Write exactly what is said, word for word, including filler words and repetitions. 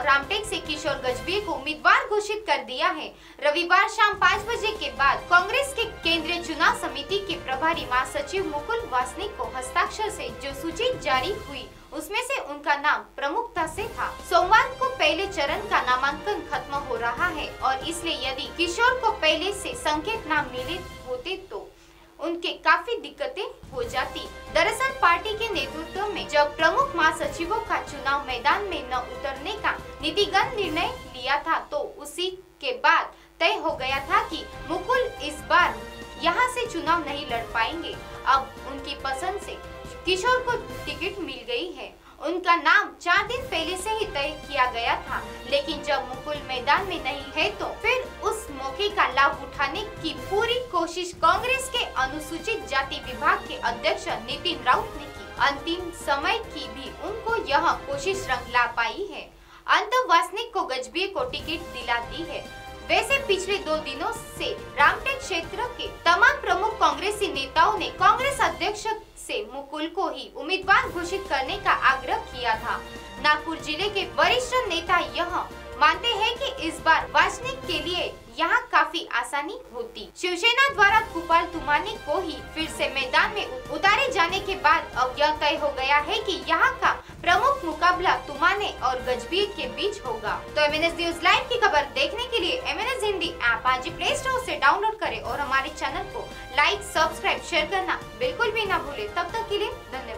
रामटेक से किशोर गजबीर को उम्मीदवार घोषित कर दिया है। रविवार शाम पाँच बजे के बाद कांग्रेस के केंद्रीय चुनाव समिति के प्रभारी महासचिव मुकुल वासनिक को हस्ताक्षर से जो सूची जारी हुई उसमें से उनका नाम प्रमुखता से था। सोमवार को पहले चरण का नामांकन खत्म हो रहा है और इसलिए यदि किशोर को पहले से संकेत नाम मिले होते तो उनके काफी दिक्कतें हो जाती। दरअसल पार्टी के नेतृत्व में जब प्रमुख महासचिवों का चुनाव मैदान में न उतरने का नीतिगत निर्णय लिया था तो उसी के बाद तय हो गया था कि मुकुल इस बार यहां से चुनाव नहीं लड़ पाएंगे। अब उनकी पसंद से किशोर को टिकट मिल गई है। उनका नाम चार दिन पहले से ही तय किया गया था, लेकिन जब मुकुल मैदान में नहीं है तो फिर उस मौके का लाभ उठाने की पूरी कोशिश कांग्रेस के अनुसूचित जाति विभाग के अध्यक्ष नितिन राउत ने की। अंतिम समय की भी उनको यह कोशिश रंग ला पाई है। अंत वासनिक को गजबीर को टिकट दिला दी है। वैसे पिछले दो दिनों से रामटेक क्षेत्र के तमाम प्रमुख कांग्रेसी नेताओं ने कांग्रेस अध्यक्ष से मुकुल को ही उम्मीदवार घोषित करने का आग्रह किया था। नागपुर जिले के वरिष्ठ नेता यह मानते हैं कि इस बार वासनिक के लिए यहाँ काफी आसानी होती। शिवसेना द्वारा कुपाल तुमाने को ही फिर से मैदान में उतारे जाने के बाद अब यह तय हो गया है कि यहाँ का प्रमुख मुकाबला तुमाने और गजबीर के बीच होगा। तो M N S news live की खबर देखने के लिए M N S Hindi app आज ही प्ले स्टोर से डाउनलोड करें और हमारे चैनल को लाइक, सब्सक्राइब, शेयर करना बिल्कुल भी ना भूले। तब तक के लिए धन्यवाद।